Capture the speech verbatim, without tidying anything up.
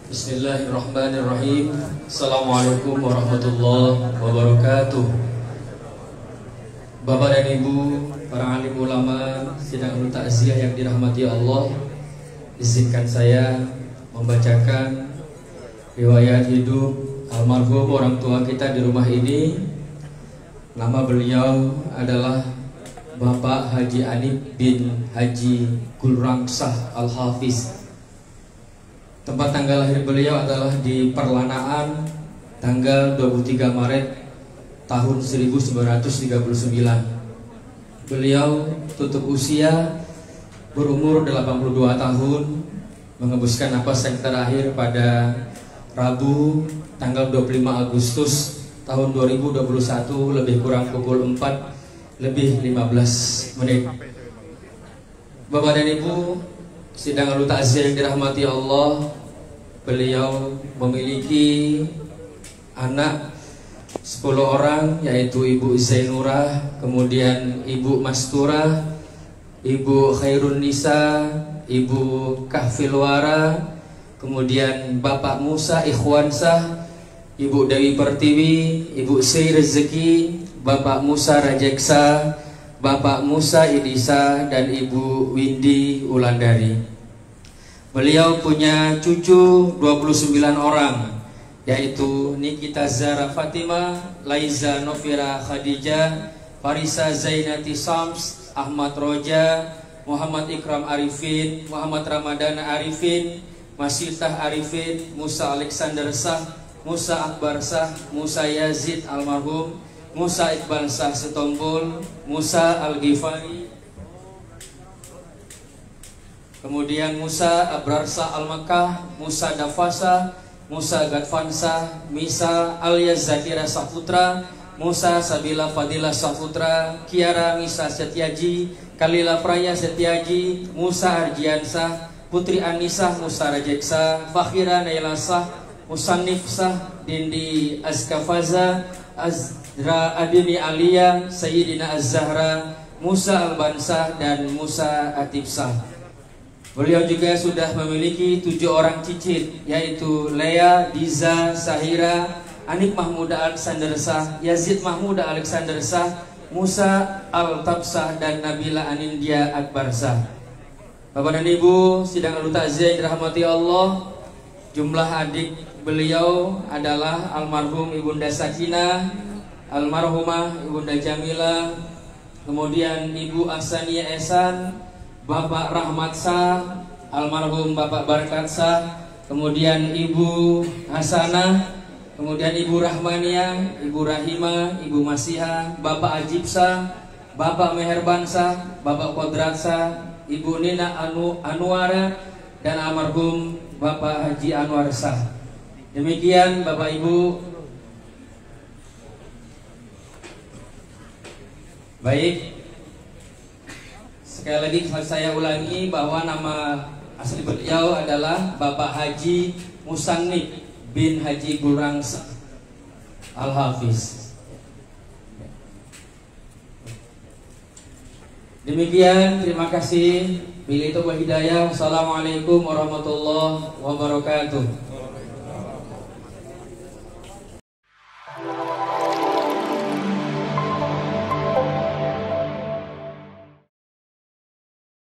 Bismillahirrahmanirrahim. Assalamualaikum warahmatullahi wabarakatuh. Bapak dan Ibu, para alim ulama, sidang ulul ta'ziah yang dirahmati Allah, izinkan saya membacakan riwayat hidup almarhum orang tua kita di rumah ini. Nama beliau adalah Bapak Haji Anip bin Haji Gulrangsah Al-Hafiz. Tempat tanggal lahir beliau adalah di Perlanaan, tanggal dua puluh tiga Maret tahun seribu sembilan ratus tiga puluh sembilan. Beliau tutup usia berumur delapan puluh dua tahun, mengembuskan napas yang terakhir pada Rabu tanggal dua puluh lima Agustus tahun dua ribu dua puluh satu, lebih kurang pukul empat lebih lima belas menit. Bapak dan Ibu, sidang ulul ta'ziah yang dirahmati Allah, beliau memiliki anak sepuluh orang, yaitu Ibu Zainurah, kemudian Ibu Masturah, Ibu Khairun Nisa, Ibu Kahfilwara, kemudian Bapak Musa Ikhwansah, Ibu Dewi Pertiwi, Ibu Sri Rezeki, Bapak Musa Rajeksa, Bapak Musa Idisa, dan Ibu Windy Ulandari. Beliau punya cucu dua puluh sembilan orang, yaitu Nikita Zara Fatimah, Laiza Novira Khadijah, Farisa Zainati Sams, Ahmad Roja, Muhammad Ikram Arifin, Muhammad Ramadana Arifin, Masitah Arifin, Musa Alexander Sah, Musa Akbar Sah, Musa Yazid almarhum, Musa Iqbal Sah Setompul, Musa Al-Ghifari, kemudian Musa Abrar Sah Al-Makkah, Musa Dafasa, Musa Gadfansa, Misa alias Zakira Saputra, Musa Sabila Fadila Saputra, Kiara Misa Setiaji, Kalila Praya Setiaji, Musa Arjiansah, Putri Anisah Musa Rajeksa, Fakhira Nailasah, Musannif Sah, Dindi Azkafaza, Azra Adini Alia, Sayyidina Az-Zahra, Musa Al-Bansah, dan Musa Atibsah. Beliau juga sudah memiliki tujuh orang cicit, yaitu Lea, Diza, Sahira, Anik Mahmuda Alexander Sah, Yazid Mahmuda Alexander Sah, Musa Al-Tabsah, dan Nabila Anindya Akbar Sah. Bapak dan Ibu, sidang ulul ta'ziah yang dirahmati Allah, jumlah adik beliau adalah almarhum Ibunda Sakinah, almarhumah Ibunda Jamila, kemudian Ibu Ahsaniyah Ehsan, Bapak Rahmat Sah, almarhum Bapak Barkat Sah, kemudian Ibu Hasanah, kemudian Ibu Rahmaniyah, Ibu Rahimah, Ibu Masihah, Bapak Ajib Sah, Bapak Meherban Sah, Bapak Kodrat Sah, Ibu Nina Anu Anwara, dan almarhum Bapak Haji Anwar Sah. Demikian Bapak Ibu. Baik, sekali lagi saya ulangi bahwa nama asli beliau adalah Bapak Haji Musannif bin Haji Gulrangsah Al-Hafiz. Demikian, terima kasih. Bila itu hidayah. Wassalamualaikum warahmatullahi wabarakatuh.